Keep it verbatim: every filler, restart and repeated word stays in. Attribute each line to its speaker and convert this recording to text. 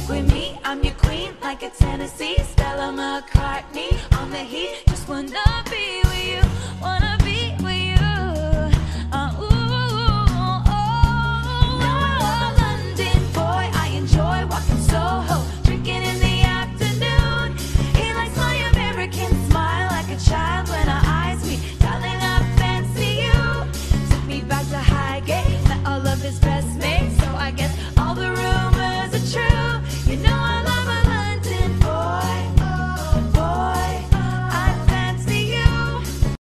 Speaker 1: with me, I'm your queen, like a Tennessee Stella McCartney. On the heat, just one